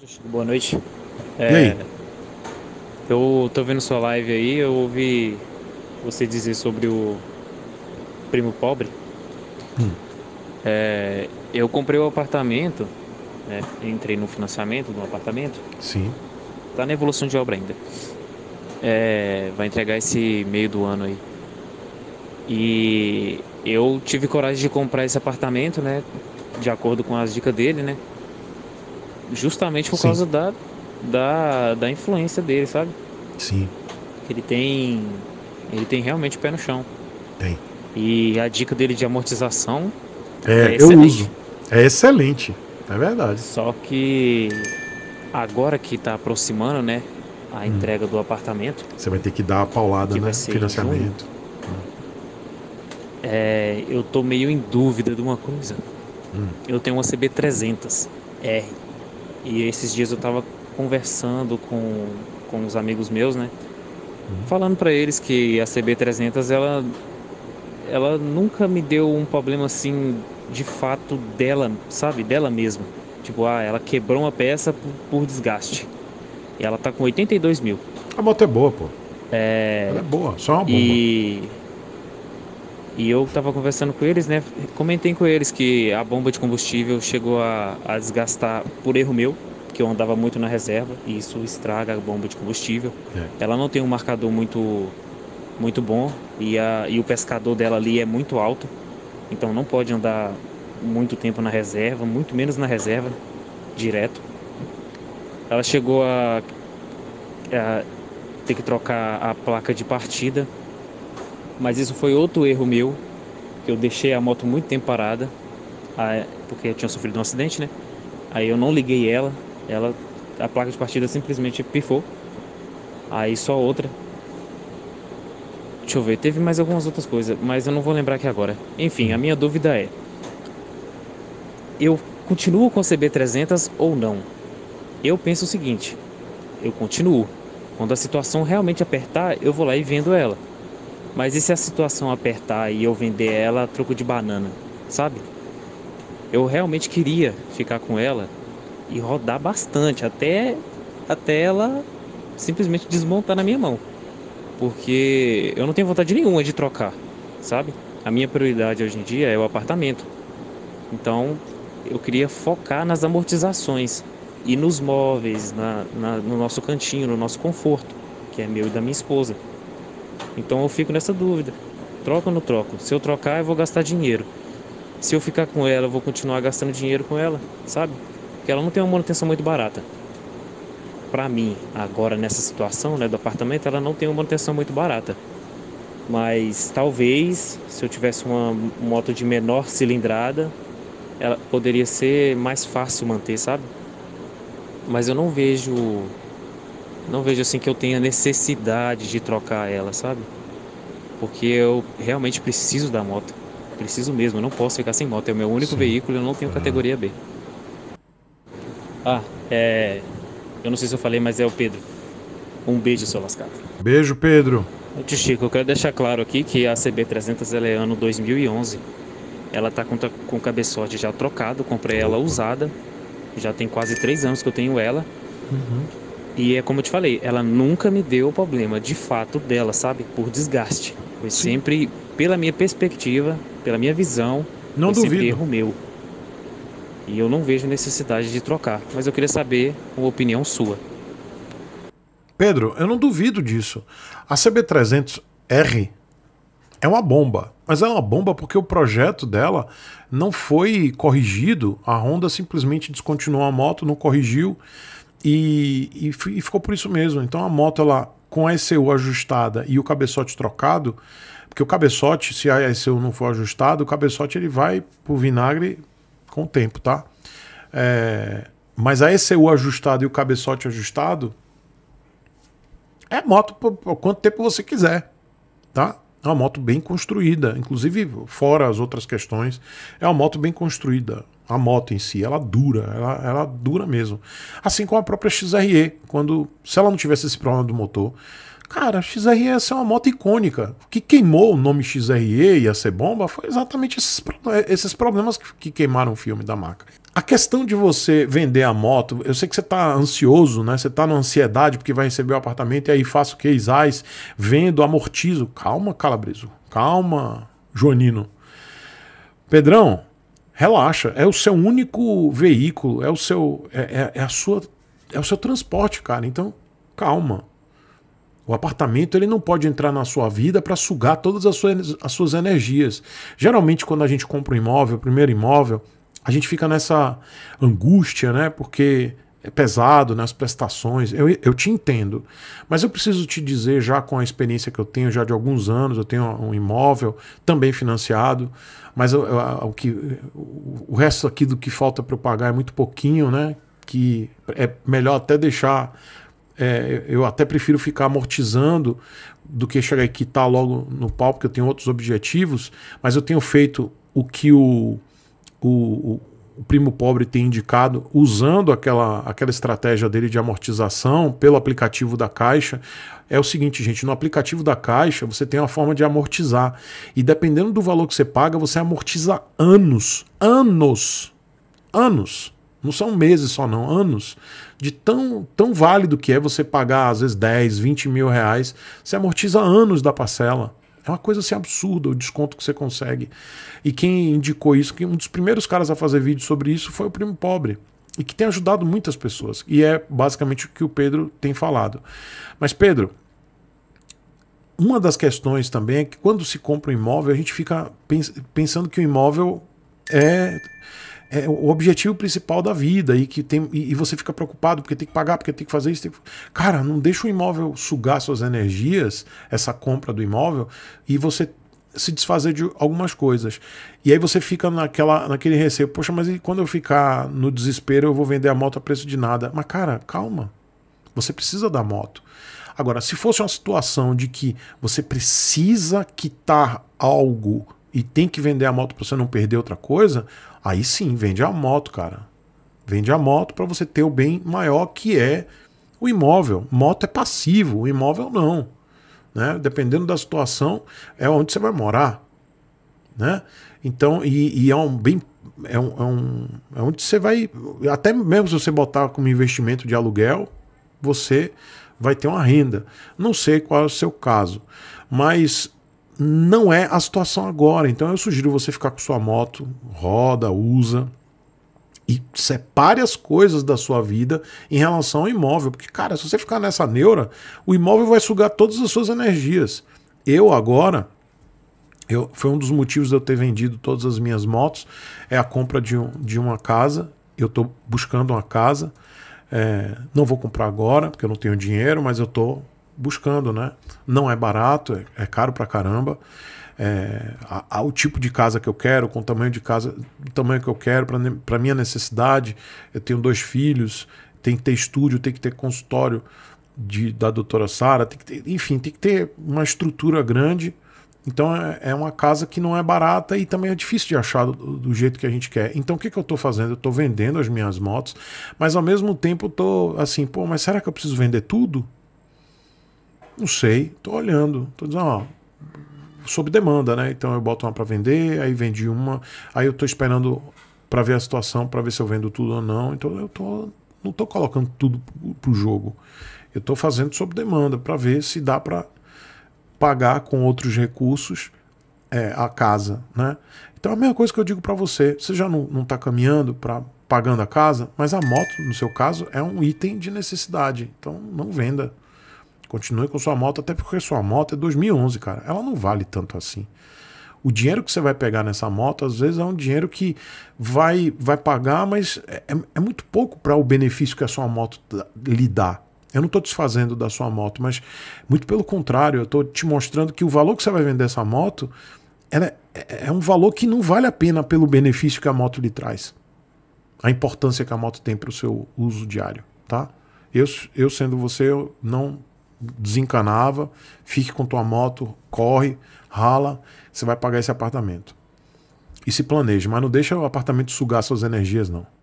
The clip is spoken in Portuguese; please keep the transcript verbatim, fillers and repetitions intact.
Boa noite. E É, aí? eu tô vendo sua live aí, eu ouvi você dizer sobre o primo pobre. Hum, É, eu comprei o apartamento, né? Entrei no financiamento do apartamento. sim, Tá na evolução de obra ainda. É, vai entregar esse meio do ano aí. E eu tive coragem de comprar esse apartamento, né? De acordo com as dicas dele, né? Justamente por sim, causa da, da, da influência dele, sabe? sim, Que ele tem, ele tem realmente o pé no chão. tem. E a dica dele de amortização é É, eu uso. excelente. É excelente. É verdade. Só que agora que está aproximando, né, a Hum, entrega do apartamento, Você vai ter que dar a paulada, que vai né? ser em junho, Financiamento. Hum, é, eu tô meio em dúvida de uma coisa. hum, Eu tenho uma C B trezentos R e esses dias eu tava conversando com, com os amigos meus, né, hum. falando para eles que a C B trezentos ela ela nunca me deu um problema assim de fato dela, sabe? Dela mesma. Tipo, ah, ela quebrou uma peça por, por desgaste. E ela tá com oitenta e dois mil. A moto é boa, pô. Ela É, é boa, só é uma bomba. e, e eu tava conversando com eles, né? Comentei com eles que a bomba de combustível chegou a, a desgastar por erro meu, que eu andava muito na reserva, e isso estraga a bomba de combustível. É, Ela não tem um marcador muito, muito bom, e, a, e o pescador dela ali é muito alto. Então não pode andar muito tempo na reserva, muito menos na reserva, direto. Ela chegou a, a ter que trocar a placa de partida, mas isso foi outro erro meu, que eu deixei a moto muito tempo parada, porque eu tinha sofrido um acidente, né? Aí eu não liguei ela, ela a placa de partida simplesmente pifou. Aí só outra. Deixa eu ver, teve mais algumas outras coisas, mas eu não vou lembrar aqui agora. Enfim, a hum, minha dúvida é: eu continuo com a C B trezentos ou não? Eu penso o seguinte: eu continuo. Quando a situação realmente apertar, eu vou lá e vendo ela. Mas e se a situação apertar e eu vender ela a troco de banana, sabe? Eu realmente queria ficar com ela e rodar bastante até até ela simplesmente desmontar na minha mão, porque eu não tenho vontade nenhuma de trocar, sabe? A minha prioridade hoje em dia é o apartamento. Então, eu queria focar nas amortizações e nos móveis, na, na- no nosso cantinho, no nosso conforto, que é meu e da minha esposa. Então, eu fico nessa dúvida: troco ou não troco? Se eu trocar, eu vou gastar dinheiro. Se eu ficar com ela, eu vou continuar gastando dinheiro com ela, sabe? Porque ela não tem uma manutenção muito barata. Pra mim, agora nessa situação, né, do apartamento, ela não tem uma manutenção muito barata. Mas talvez, se eu tivesse uma moto de menor cilindrada, ela poderia ser mais fácil manter, sabe? Mas eu não vejo, não vejo assim que eu tenha necessidade de trocar ela, sabe? Porque eu realmente preciso da moto. Preciso mesmo, eu não posso ficar sem moto. É o meu único sim. veículo, eu não tenho Aham. categoria B. Ah, é. Eu não sei se eu falei, mas é o Pedro. Um beijo, seu lascado. Beijo, Pedro. Ô, tio Chico, eu quero deixar claro aqui que a C B trezentos ela é ano dois mil e onze. Ela tá com, com o cabeçote já trocado, comprei ela Opa. usada. Já tem quase três anos que eu tenho ela. Uhum. E é como eu te falei, ela nunca me deu o problema de fato dela, sabe? Por desgaste. Foi Sim, sempre, pela minha perspectiva, pela minha visão, não foi sempre duvido. erro meu. E eu não vejo necessidade de trocar. Mas eu queria saber uma opinião sua. Pedro, eu não duvido disso. A C B trezentos R é uma bomba, mas é uma bomba porque o projeto dela não foi corrigido. A Honda simplesmente descontinuou a moto, não corrigiu e, e, e ficou por isso mesmo. Então a moto, ela com a E C U ajustada e o cabeçote trocado, porque o cabeçote, se a E C U não for ajustada, o cabeçote ele vai pro vinagre com o tempo, tá? É, mas a E C U ajustada e o cabeçote ajustado é moto por, por quanto tempo você quiser, tá? É uma moto bem construída, inclusive fora as outras questões, é uma moto bem construída. A moto em si, ela dura, ela, ela dura mesmo. Assim como a própria X R E, quando se ela não tivesse esse problema do motor, cara, a X R E ia ser uma moto icônica. O que queimou o nome X R E e ia ser bomba foi exatamente esses, esses problemas que, que queimaram o filme da marca. A questão de você vender a moto, eu sei que você está ansioso, né? Você está na ansiedade porque vai receber o apartamento e aí faço o que? Isais, vendo, amortizo. Calma, Calabreso. Calma, Joanino. Pedrão, relaxa. É o seu único veículo, é o seu, é, é, é a sua, é o seu transporte, cara. Então, calma. O apartamento ele não pode entrar na sua vida para sugar todas as suas, as suas energias. Geralmente, quando a gente compra um imóvel, o primeiro imóvel, a gente fica nessa angústia, né? Porque é pesado, né? As prestações. Eu, eu te entendo. Mas eu preciso te dizer, já com a experiência que eu tenho já de alguns anos, eu tenho um imóvel também financiado, mas eu, eu, o, que, o resto aqui do que falta para eu pagar é muito pouquinho, né? Que é melhor até deixar. É, eu até prefiro ficar amortizando do que chegar e quitar logo no pau, porque eu tenho outros objetivos, mas eu tenho feito o que o, o, o primo pobre tem indicado, usando aquela, aquela estratégia dele de amortização pelo aplicativo da Caixa. É o seguinte, gente, no aplicativo da Caixa você tem uma forma de amortizar, e dependendo do valor que você paga, você amortiza anos, anos, anos. Não são meses só não, anos. De tão, tão válido que é você pagar às vezes dez, vinte mil reais, você amortiza anos da parcela. É uma coisa assim absurda o desconto que você consegue. E quem indicou isso, que um dos primeiros caras a fazer vídeo sobre isso foi o Primo Pobre. E que tem ajudado muitas pessoas. E é basicamente o que o Pedro tem falado. Mas Pedro, uma das questões também é que quando se compra um imóvel, a gente fica pens pensando que o imóvel é... é o objetivo principal da vida e que tem e você fica preocupado porque tem que pagar, porque tem que fazer isso. Tem que... Cara, não deixa o imóvel sugar suas energias, essa compra do imóvel, e você se desfazer de algumas coisas. E aí você fica naquela, naquele receio, poxa, mas e quando eu ficar no desespero eu vou vender a moto a preço de nada? Mas cara, calma, você precisa da moto. Agora, se fosse uma situação de que você precisa quitar algo e tem que vender a moto para você não perder outra coisa, aí sim, vende a moto, cara. Vende a moto para você ter o bem maior, que é o imóvel. Moto é passivo, o imóvel não. Né? Dependendo da situação, é onde você vai morar. Né? Então, e, e é um bem. É, um, é, um, é onde você vai. Até mesmo se você botar como investimento de aluguel, você vai ter uma renda. Não sei qual é o seu caso, mas não é a situação agora. Então eu sugiro você ficar com sua moto, roda, usa e separe as coisas da sua vida em relação ao imóvel. Porque, cara, se você ficar nessa neura, o imóvel vai sugar todas as suas energias. Eu agora, eu, foi um dos motivos de eu ter vendido todas as minhas motos, é a compra de, um, de uma casa. Eu estou buscando uma casa. É, não vou comprar agora, porque eu não tenho dinheiro, mas eu estou buscando, né? Não é barato, é, é caro pra caramba. É, há, há o tipo de casa que eu quero, com o tamanho de casa, o tamanho que eu quero, para minha necessidade. Eu tenho dois filhos, tem que ter estúdio, tem que ter consultório de, da doutora Sara, tem que ter, enfim, tem que ter uma estrutura grande. Então é, é uma casa que não é barata e também é difícil de achar do, do jeito que a gente quer. Então o que, que eu estou fazendo? Eu estou vendendo as minhas motos, mas ao mesmo tempo eu estou assim, pô, mas será que eu preciso vender tudo? Não sei, tô olhando, tô dizendo, ó, sob demanda, né? Então eu boto uma para vender, aí vendi uma, aí eu tô esperando para ver a situação, para ver se eu vendo tudo ou não. Então eu tô, não tô colocando tudo pro jogo. Eu tô fazendo sob demanda para ver se dá para pagar com outros recursos é, a casa, né? Então a mesma coisa que eu digo para você, você já não, não tá caminhando para pagando a casa, mas a moto, no seu caso, é um item de necessidade. Então não venda. Continue com sua moto, até porque sua moto é dois mil e onze, cara. Ela não vale tanto assim. O dinheiro que você vai pegar nessa moto, às vezes é um dinheiro que vai, vai pagar, mas é, é muito pouco para o benefício que a sua moto lhe dá. Eu não estou desfazendo da sua moto, mas muito pelo contrário, eu estou te mostrando que o valor que você vai vender essa moto ela é, é um valor que não vale a pena pelo benefício que a moto lhe traz. A importância que a moto tem para o seu uso diário. Tá? Eu, eu sendo você, eu não desencanava, fique com tua moto, corre, rala, você vai pagar esse apartamento. E se planeje, mas não deixa o apartamento sugar suas energias, não.